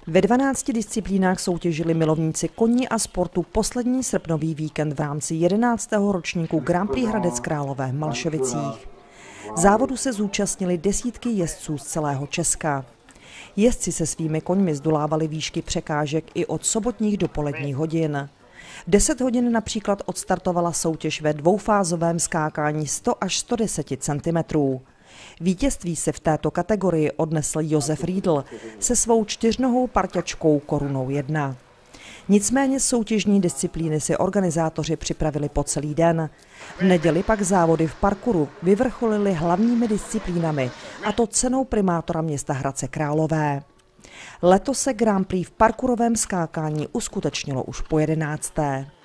Ve 12 disciplínách soutěžili milovníci koní a sportu poslední srpnový víkend v rámci 11. ročníku Grand Prix Hradec Králové v Malšovicích. Závodu se zúčastnili desítky jezdců z celého Česka. Jezdci se svými koňmi zdolávali výšky překážek i od sobotních dopoledních hodin. V 10 hodin například odstartovala soutěž ve dvoufázovém skákání 100 až 110 cm. Vítězství se v této kategorii odnesl Josef Riedl se svou čtyřnohou parťačkou Korunou 1. Nicméně soutěžní disciplíny si organizátoři připravili po celý den. V neděli pak závody v parkouru vyvrcholily hlavními disciplínami, a to cenou primátora města Hradce Králové. Letos se Grand Prix v parkourovém skákání uskutečnilo už po 11.